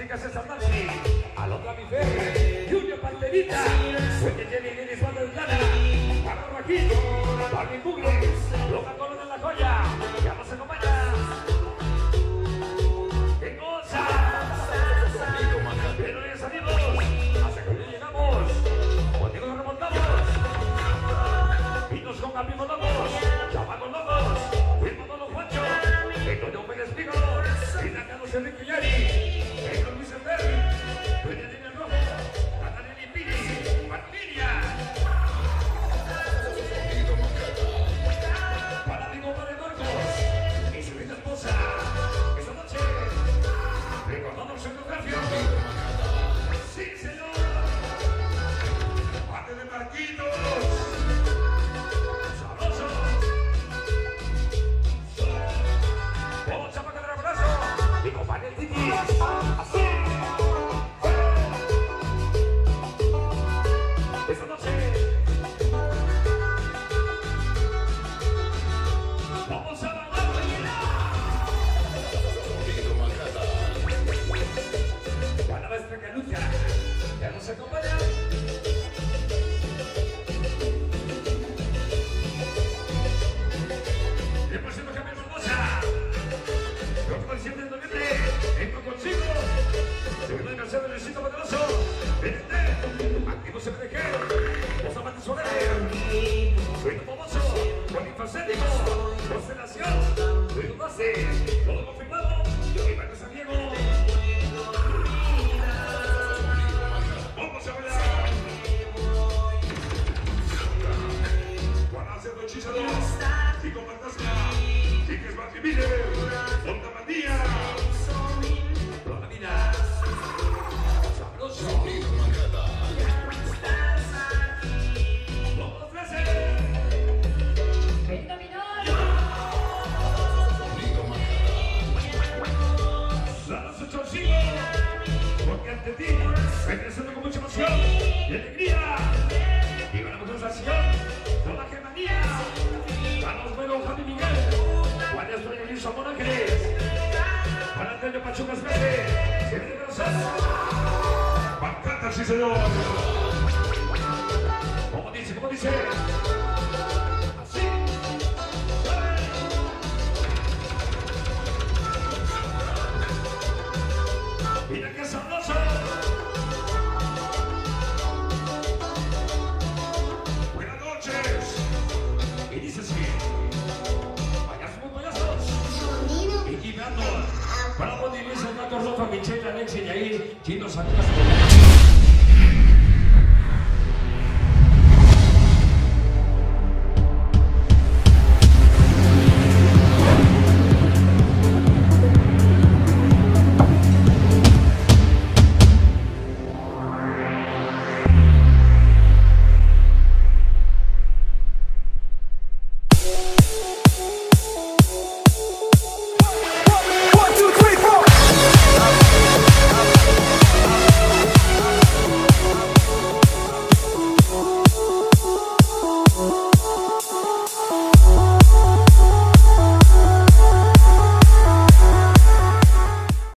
chicas esta noche. Al otra mi fe, Junior Panterita, Fuente Jenny Lili Suárez de Llana, Carlos Raquín, Barbie Google, Loca Colón en la joya, ya nos acompaña. ¡Qué cosa! Pero ya salimos, hasta que hoy llegamos, contigo nos remontamos. Vinos con amigos locos, chamacos locos, firma Don Juancho, Antonio Pérez Pico, Rita Carlos Enrique Yari, Héctor Luis Enver, Doña Dina Rojo, Natalia Pini, Familia. Para Diego Padre Marcos y su linda esposa, esta noche, recordando su etnografía. Sí, señor. Parte de Marquitos. Sabroso. Vamos a pagar el abrazo. Y compadre Titi. Así. Esta noche. Vamos a bailar. Para nuestra canucha. Ya nos acompaña. Después de cambiar hermosa. Próximo el 7 de noviembre. Entro consigo. Segundo aniversario del Luisito Poderoso. BNT. Activo CPDG. Los amantes solares. Ruido famoso. Polifacético. Constelación. Ruido base. Todo confirmado. Y Barrio San Diego. Vamos a bailar. Juan Alcerdo Hechizador. Chico Fantasma. Chiques Martimiller. Onda Mandía. Toda la vida. Sabroso. Vamos a ofrecer. Venga, Minor. Danos un chorcillo. Porque ante ti regresando con mucha emoción y alegría. Y ganamos una acción con la gemanía. Carlos Bueno, Javi Miguel. Juan Estrella y Luis Amor Ángeles. Juan Antonio Pachucas Verde. Siete de corazón. Pancata, sí señor. ¿Cómo dice? ¿Cómo dice? Así. Mira qué sabroso. Buenas noches. Y dice así. Payasos muy payasos. Y gimnando. Para poder irse a Gato Rofa, Michelle, Alexia y ahí, Chino Santos.